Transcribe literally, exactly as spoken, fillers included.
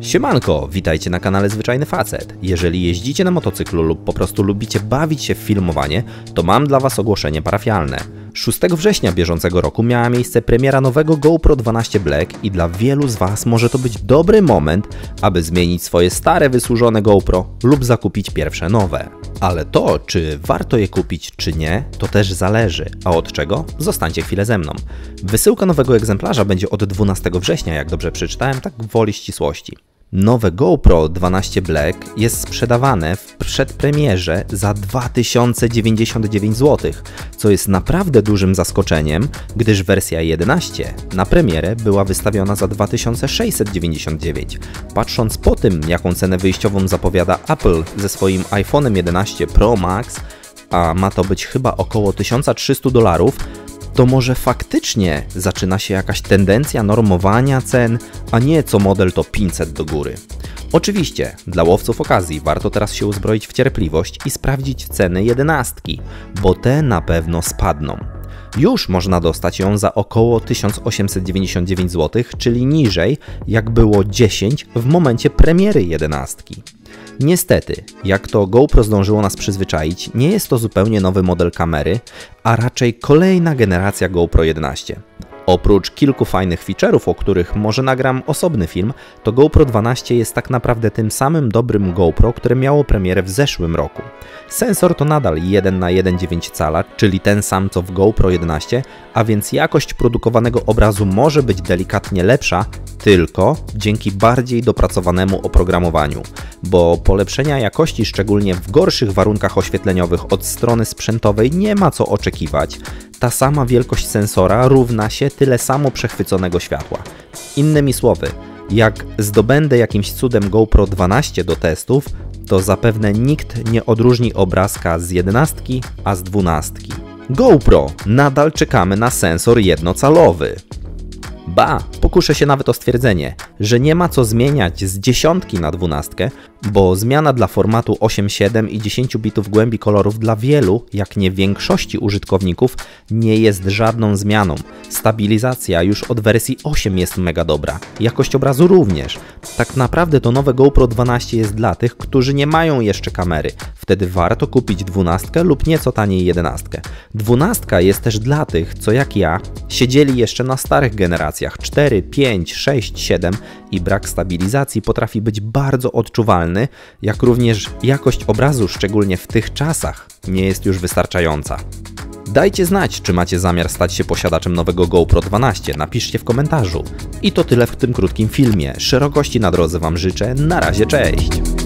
Siemanko, witajcie na kanale Zwyczajny Facet. Jeżeli jeździcie na motocyklu lub po prostu lubicie bawić się w filmowanie, to mam dla Was ogłoszenie parafialne. szóstego września bieżącego roku miała miejsce premiera nowego GoPro dwanaście Black i dla wielu z Was może to być dobry moment, aby zmienić swoje stare, wysłużone GoPro lub zakupić pierwsze nowe. Ale to, czy warto je kupić, czy nie, to też zależy. A od czego? Zostańcie chwilę ze mną. Wysyłka nowego egzemplarza będzie od dwunastego września, jak dobrze przeczytałem, tak gwoli ścisłości. Nowe GoPro dwanaście Black jest sprzedawane w przedpremierze za dwa tysiące dziewięćdziesiąt dziewięć złotych, co jest naprawdę dużym zaskoczeniem, gdyż wersja jedenaście na premierę była wystawiona za dwa tysiące sześćset dziewięćdziesiąt dziewięć. Patrząc po tym, jaką cenę wyjściową zapowiada Apple ze swoim iPhone'em jedenaście Pro Max, a ma to być chyba około tysiąc trzysta dolarów, to może faktycznie zaczyna się jakaś tendencja normowania cen, a nie co model to pięćset do góry. Oczywiście, dla łowców okazji warto teraz się uzbroić w cierpliwość i sprawdzić ceny jedenastki, bo te na pewno spadną. Już można dostać ją za około tysiąc osiemset dziewięćdziesiąt dziewięć złotych, czyli niżej, jak było dziesięć w momencie premiery jedenastki. Niestety, jak to GoPro zdążyło nas przyzwyczaić, nie jest to zupełnie nowy model kamery, a raczej kolejna generacja GoPro jedenaście. Oprócz kilku fajnych feature'ów, o których może nagram osobny film, to GoPro dwanaście jest tak naprawdę tym samym dobrym GoPro, które miało premierę w zeszłym roku. Sensor to nadal jeden na jeden przecinek dziewięć cala, czyli ten sam co w GoPro jedenaście, a więc jakość produkowanego obrazu może być delikatnie lepsza, tylko dzięki bardziej dopracowanemu oprogramowaniu, bo polepszenia jakości, szczególnie w gorszych warunkach oświetleniowych od strony sprzętowej, nie ma co oczekiwać. Ta sama wielkość sensora równa się tyle samo przechwyconego światła. Innymi słowy, jak zdobędę jakimś cudem GoPro dwanaście do testów, to zapewne nikt nie odróżni obrazka z jedenastki, a z dwunastki. GoPro, nadal czekamy na sensor jednocalowy. Ba, pokuszę się nawet o stwierdzenie, że nie ma co zmieniać z dziesiątki na dwunastkę, bo zmiana dla formatu osiem siedem i dziesięć bitów głębi kolorów dla wielu, jak nie większości użytkowników, nie jest żadną zmianą. Stabilizacja już od wersji osiem jest mega dobra, jakość obrazu również. Tak naprawdę to nowe GoPro dwanaście jest dla tych, którzy nie mają jeszcze kamery. Wtedy warto kupić dwunastkę lub nieco taniej jedenastkę. Dwunastka jest też dla tych, co jak ja, siedzieli jeszcze na starych generacjach cztery, pięć, sześć, siedem i brak stabilizacji potrafi być bardzo odczuwalny, jak również jakość obrazu, szczególnie w tych czasach, nie jest już wystarczająca. Dajcie znać, czy macie zamiar stać się posiadaczem nowego GoPro dwanaście, napiszcie w komentarzu. I to tyle w tym krótkim filmie. Szerokości na drodze Wam życzę, na razie, cześć!